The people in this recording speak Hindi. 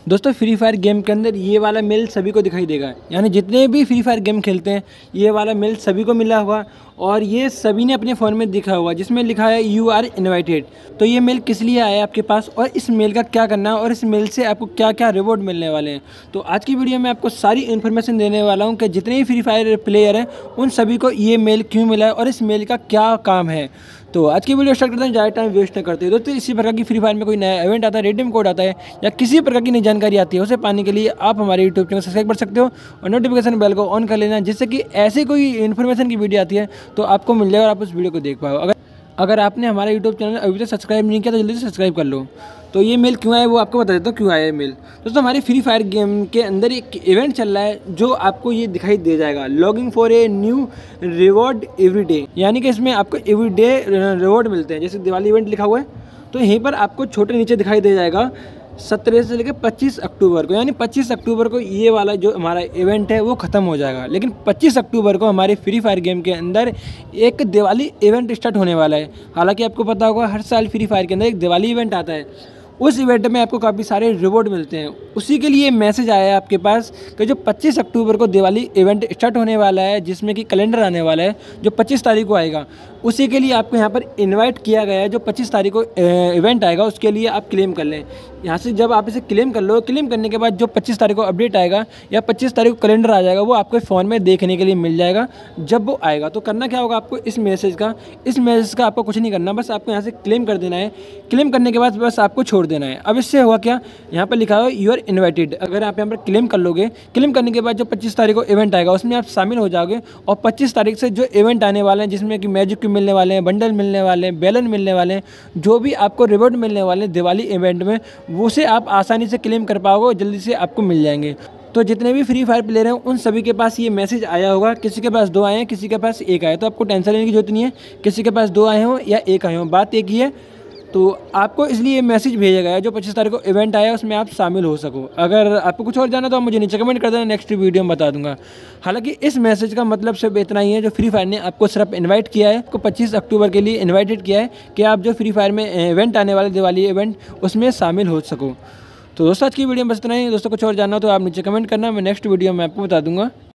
दोस्तों फ्री फायर गेम के अंदर ये वाला मेल सभी को दिखाई देगा, यानी जितने भी फ्री फायर गेम खेलते हैं ये वाला मेल सभी को मिला होगा और ये सभी ने अपने फ़ोन में दिखा होगा जिसमें लिखा है यू आर इनवाइटेड। तो ये मेल किस लिए आया है आपके पास और इस मेल का क्या करना है और इस मेल से आपको क्या क्या रिवॉर्ड मिलने वाले हैं। तो आज की वीडियो में आपको सारी इन्फॉर्मेशन देने वाला हूँ कि जितने भी फ्री फायर प्लेयर हैं उन सभी को ये मेल क्यों मिला है और इस मेल का क्या काम है। तो आज की वीडियो स्टार्ट करते हैं, ज़्यादा टाइम वेस्ट नहीं करते। दोस्तों इसी प्रकार की फ्री फायर में कोई नया इवेंट आता है, रिडीम कोड आता है या किसी प्रकार की नई जानकारी आती है उसे पाने के लिए आप हमारे यूट्यूब चैनल सब्सक्राइब कर सकते हो और नोटिफिकेशन बेल को ऑन कर लेना, जिससे कि ऐसे कोई इन्फॉर्मेशन की वीडियो आती है तो आपको मिल जाएगा और आप उस वीडियो को देख पाओ। अगर आपने हमारा यूट्यूब चैनल अभी तक सब्सक्राइब नहीं किया तो जल्दी से सब्सक्राइब कर लो। तो ये मेल क्यों आया वो आपको बता देता हूँ क्यों आया ये मेल। दोस्तों हमारे फ्री फायर गेम के अंदर एक इवेंट चल रहा है जो आपको ये दिखाई दे जाएगा, logging for a new reward every day, यानी कि इसमें आपको एवरी डे रिवॉर्ड मिलते हैं। जैसे दिवाली इवेंट लिखा हुआ है तो यहीं पर आपको छोटे नीचे दिखाई दे जाएगा 17 से लेकर 25 अक्टूबर को, यानी 25 अक्टूबर को ये वाला जो हमारा इवेंट है वो ख़त्म हो जाएगा। लेकिन 25 अक्टूबर को हमारे फ्री फायर गेम के अंदर एक दिवाली इवेंट स्टार्ट होने वाला है। हालांकि आपको पता होगा हर साल फ्री फायर के अंदर एक दिवाली इवेंट आता है, उस इवेंट में आपको काफ़ी सारे रिवॉर्ड मिलते हैं। उसी के लिए मैसेज आया है आपके पास कि जो 25 अक्टूबर को दिवाली इवेंट स्टार्ट होने वाला है, जिसमें कि कैलेंडर आने वाला है जो 25 तारीख को आएगा, उसी के लिए आपको यहाँ पर इनवाइट किया गया है। जो 25 तारीख को इवेंट आएगा उसके लिए आप क्लेम कर लें। यहाँ से जब आप इसे क्लेम कर लो, क्लेम करने के बाद जो 25 तारीख को अपडेट आएगा या 25 तारीख को कैलेंडर आ जाएगा वो आपके फ़ोन में देखने के लिए मिल जाएगा जब वो आएगा। तो करना क्या होगा आपको, इस मैसेज का आपको कुछ नहीं करना, बस आपको यहाँ से क्लेम कर देना है। क्लेम करने के बाद बस आपको छोड़ देना है। अब इससे हुआ क्या, यहाँ पर लिखा हुआ यू आर इन्वाइटेड। अगर आप यहाँ पर क्लेम कर लोगे, क्लेम करने के बाद जो 25 तारीख को इवेंट आएगा उसमें आप शामिल हो जाओगे और 25 तारीख से जो इवेंट आने वाले हैं जिसमें कि मैजिक मिलने वाले हैं, बंडल मिलने वाले हैं, बैलन मिलने वाले हैं, जो भी आपको रिवॉर्ड मिलने वाले हैं दिवाली इवेंट में, वो से आप आसानी से क्लेम कर पाओगे, जल्दी से आपको मिल जाएंगे। तो जितने भी फ्री फायर प्लेयर हैं उन सभी के पास ये मैसेज आया होगा। किसी के पास 2 आए हैं, किसी के पास 1 आया, तो आपको टेंशन लेने की जरूरत नहीं है किसी के पास 2 आए हों या 1 आए हों, बात एक ही है। तो आपको इसलिए मैसेज भेजा गया है जो 25 तारीख को इवेंट आया उसमें आप शामिल हो सको। अगर आपको कुछ और जाना तो आप मुझे नीचे कमेंट कर देना, नेक्स्ट वीडियो में बता दूंगा। हालांकि इस मैसेज का मतलब सिर्फ इतना ही है, जो फ्री फायर ने आपको सिर्फ इनवाइट किया है, आपको 25 अक्टूबर के लिए इन्वाइटेड किया है कि आप जो फ्री फायर में इवेंट आने वाले दिवाली इवेंट उसमें शामिल हो सको। तो दोस्तों आज की वीडियो में बस इतना ही। दोस्तों कुछ और जानना हो तो आप नीचे कमेंट करना, मैं नेक्स्ट वीडियो में आपको बता दूंगा।